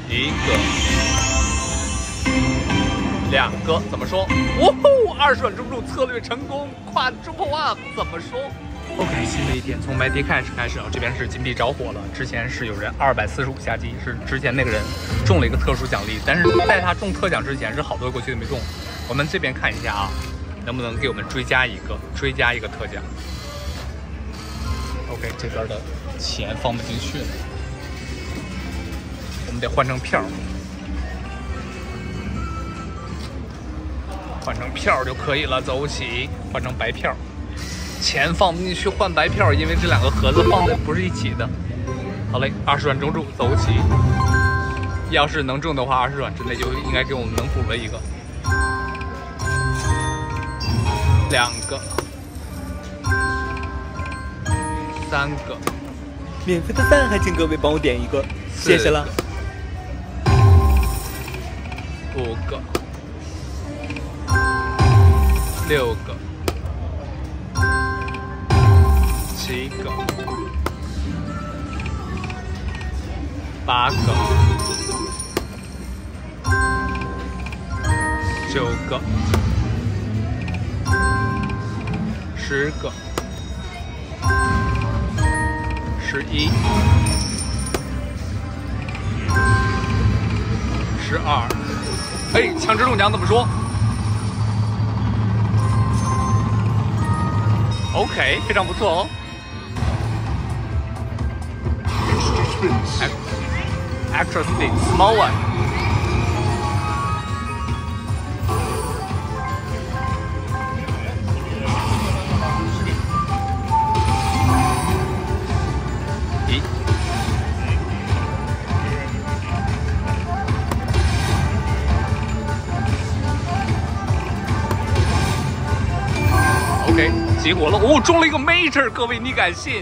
1个，2个，怎么说？哇吼！20转中注，策略成功，quadruple up，怎么说 ？OK， 新的一天，从 Mighty Cash 开始啊，这边是金币着火了。之前是有人245下击，是之前那个人中了一个特殊奖励，但是在他中特奖之前，是好多过去都没中。我们这边看一下啊，能不能给我们追加一个特奖 ？OK， 这边的钱放不进去了，我们得换成票。换成票就可以了，走起，换成白票。钱放不进去换白票，因为这2个盒子放的不是一起的。好嘞，20转中注，走起。要是能中的话，20转之内就应该给我们能补了一个。2个，3个， 免费的赞还请各位帮我点一个，谢谢了。 5个。6个，7个，8个，9个，10个，11、12。哎，强制中奖怎么说？OK， 非常不错哦。Extra spin, small one。OK， 激活了，哦，中了一个 Major， 各位你敢信？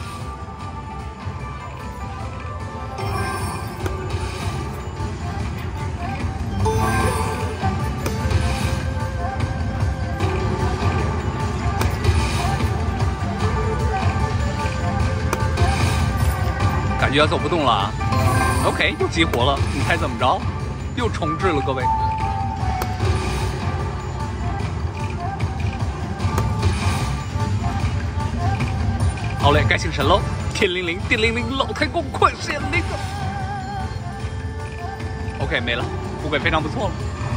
感觉要走不动了。OK， 又激活了，你猜怎么着？又重置了，各位。好嘞，该醒神喽！天灵灵，地灵灵，老太公快显灵了。OK， 没了，富贵非常不错了。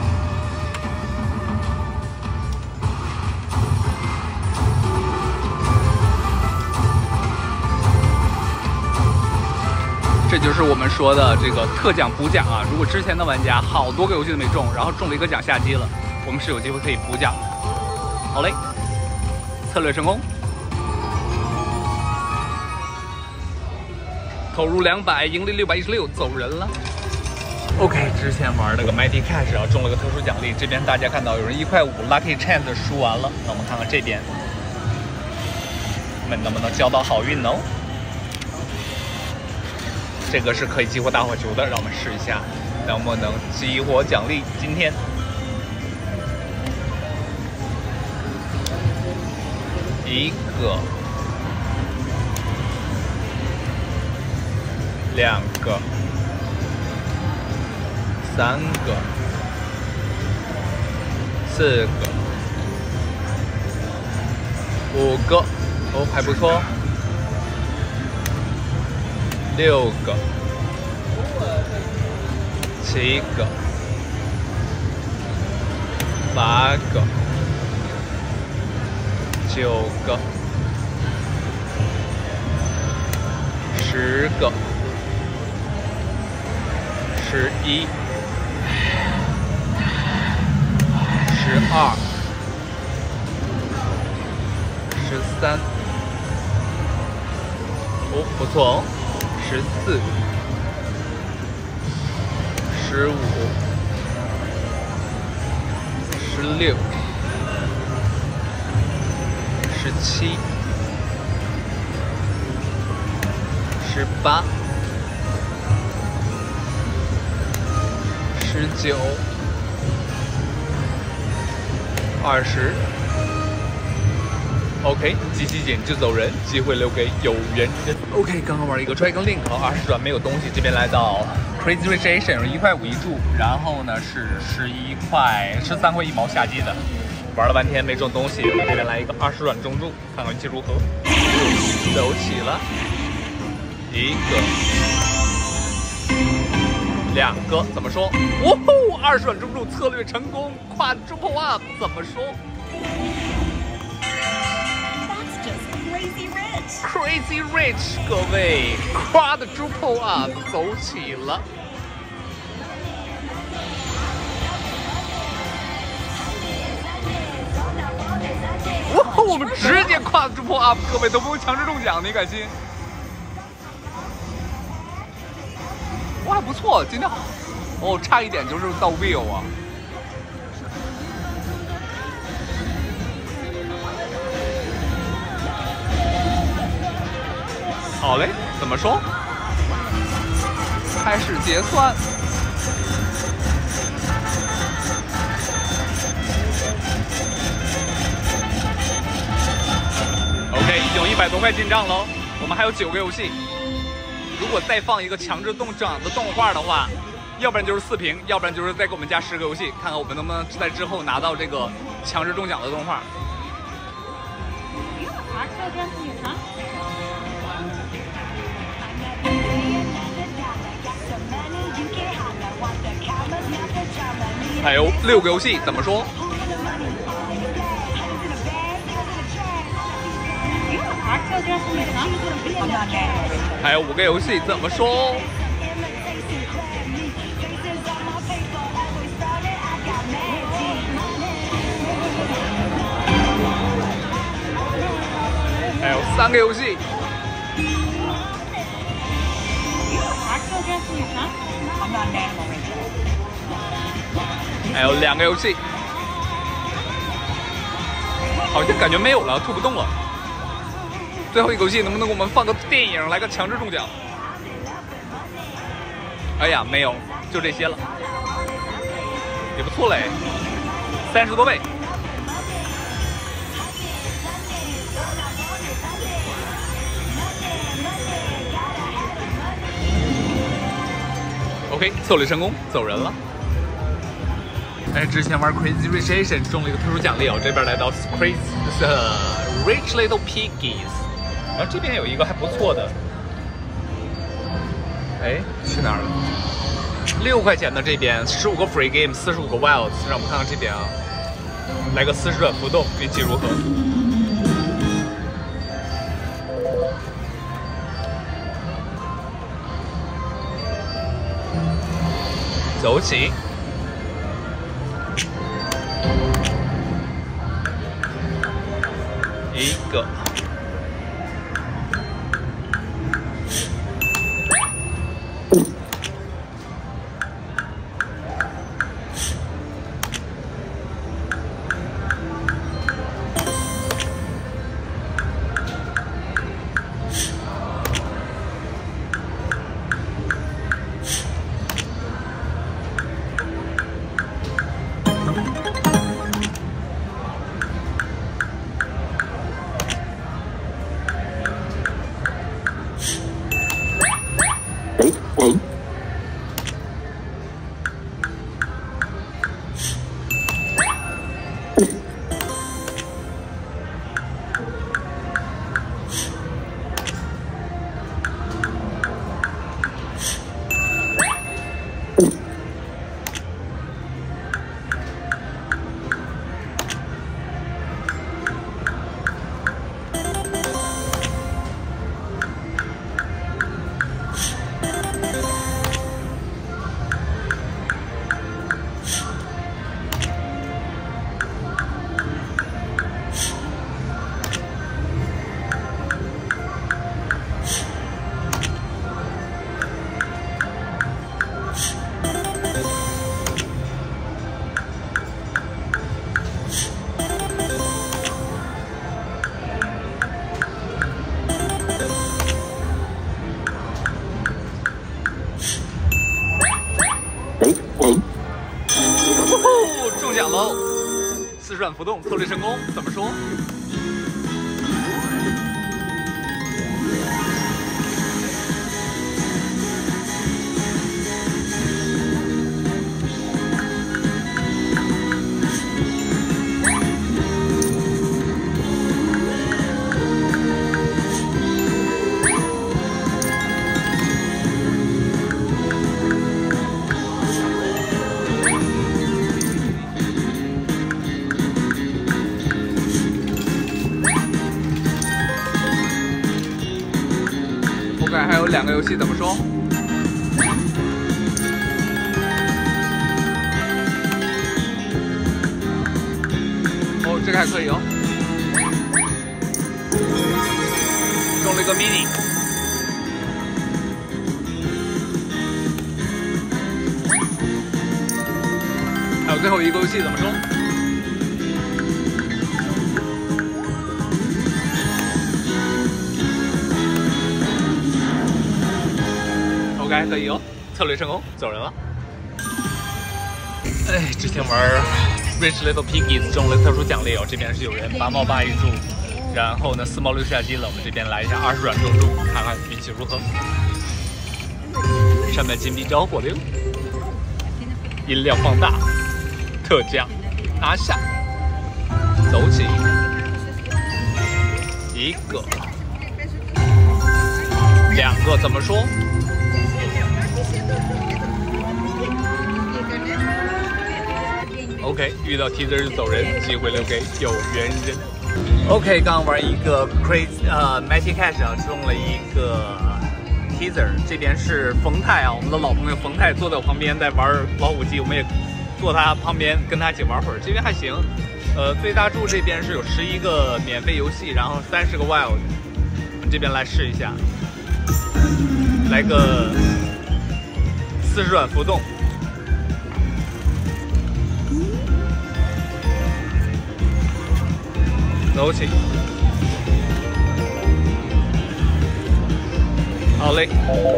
这就是我们说的这个特奖补奖啊！如果之前的玩家好多个游戏都没中，然后中了一个奖下机了，我们是有机会可以补奖的。好嘞，策略成功。投入200，盈利616，走人了。OK， 之前玩那个 Mighty Cash 啊，中了个特殊奖励。这边大家看到有人1块5 Lucky Chance 输完了，那我们看看这边，我们能不能交到好运哦？这个是可以激活大火球的，让我们试一下能不能激活奖励。今天1个。2个，3个，4个，5个，哦，还不错。6个，7个，8个，9个，10个。11、12、13，哦，不错哦，14、15、16、17、18、19、20。OK， 机器捡就走人，机会留给有缘人。OK， 刚刚玩一个 Dragon Link， 20转没有东西，这边来到 Crazy Rich Asian 是1块5一注，然后呢是13块1毛下机的。玩了半天没中东西，我这边来一个20软中注，看看运气如何。走起了，一个。 2个怎么说？哦吼，20软中注策略成功，跨 Triple Up 怎么说 That's just crazy rich. ？Crazy Rich， 各位，跨的 Triple Up 走起了。哇，我们直接跨 Triple Up， 各位都不用强制中奖，你敢信？ 哇，还不错，今天好哦，差一点就是到 Will 啊。好嘞，怎么说？开始结算。OK， 已经有100多块进账喽，我们还有9个游戏。 如果再放一个强制中奖的动画的话，要不然就是4屏，要不然就是再给我们加10个游戏，看看我们能不能在之后拿到这个强制中奖的动画。还有6个游戏，怎么说？ 还有5个游戏，怎么说？还有3个游戏。还有2个游戏。好像感觉没有了，吐不动了。 最后一个游戏能不能给我们放个电影来个强制中奖？哎呀，没有，就这些了，也不错嘞，30多倍。OK， 策略成功，走人了。哎，之前玩 Crazy Rich Asian 中了一个特殊奖励哦，这边来到 Crazy Rich Little Piggies。 然后这边有一个还不错的，哎，去哪儿了？6块钱的这边15个 free game， 45个 wilds， 让我们看看这边啊，来个40软浮动，运气如何？走起，一个。 中奖喽！40软浮动，策略成功，怎么说？ 2个游戏怎么说？哦，这个还可以哦，中了一个 mini。还有最后一个游戏怎么说？OK， 可以哦，策略成功，走人了。哎，之前玩 Rich Little Piggies 中了特殊奖励哦，这边是有人8毛8一注，然后呢4毛6下机了，我们这边来一下20软中注，看看运气如何。上面金币着火溜，音量放大，特价拿下，走起，一个2个怎么说？OK， 遇到 teaser 就走人，机会留给有缘人。OK， 刚玩一个 Mighty Cash 啊，中了一个 teaser。这边是冯泰啊，我们的老朋友冯泰坐在我旁边在玩老虎机，我们也坐他旁边跟他一起玩会儿。这边还行，最大注这边是有11个免费游戏，然后30个 wild。我们这边来试一下，来个40软浮动。走起，好嘞。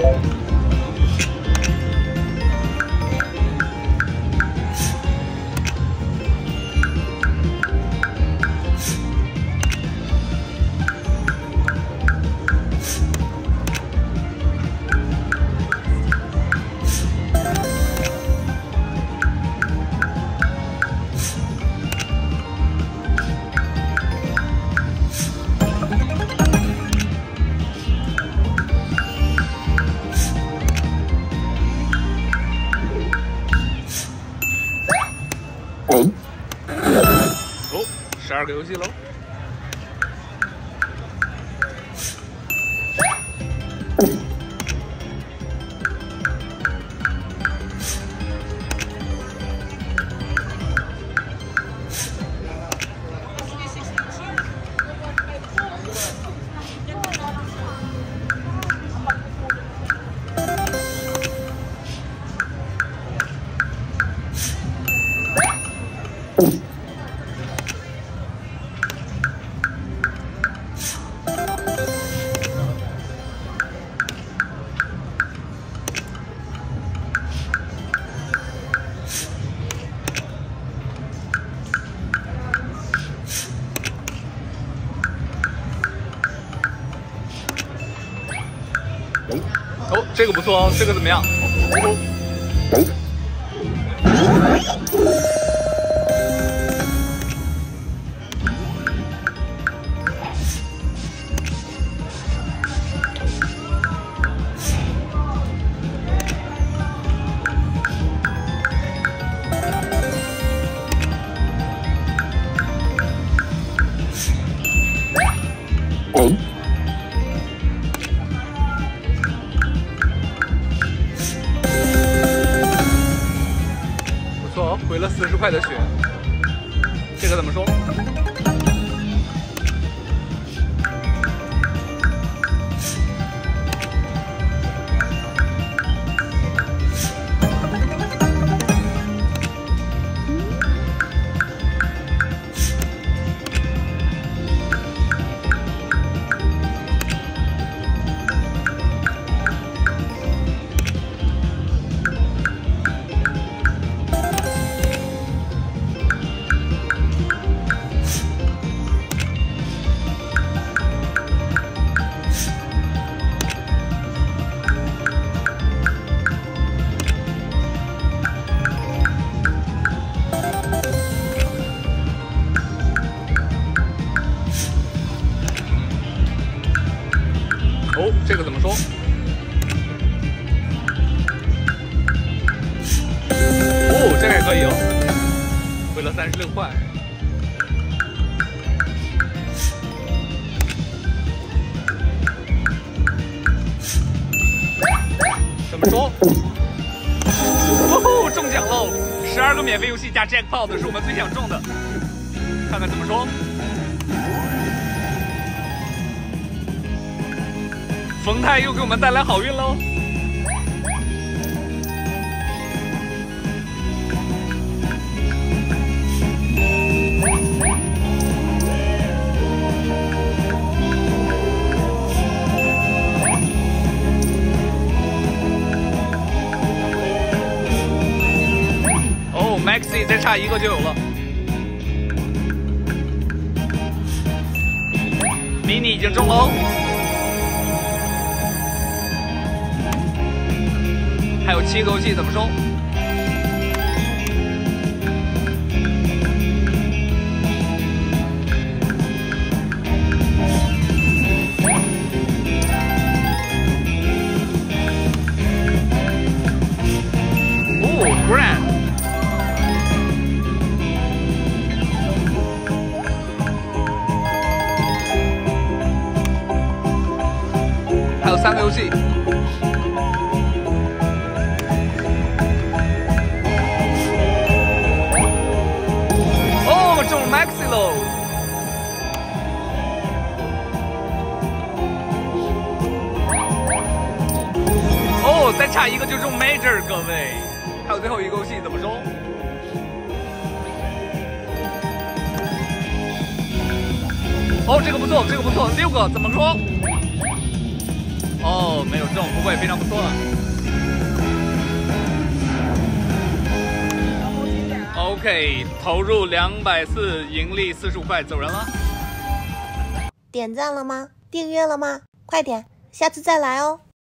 哦，12个游戏喽。哦，这个不错哦，这个怎么样？不错哦，回了40块的血，这个怎么说？哦，这个怎么说？哦，这个也可以哦，回了36块。 么说？哦吼，中奖喽！12个免费游戏加 Jackpot 是我们最想中的，看看怎么说。冯泰又给我们带来好运喽！哦 ，Maxi 再差1个就有了。迷你已经中喽。还有7个游戏怎么收？哦 ，Grand。还有3个游戏。中 Maxi 喽！哦，再差1个就中 Major， 各位，还有最后1个游戏怎么中？哦，这个不错，这个不错，6个怎么说？哦，没有中，不会，非常不错了。OK， 投入240，盈利45块，走人了。 点赞了吗？订阅了吗？快点，下次再来哦。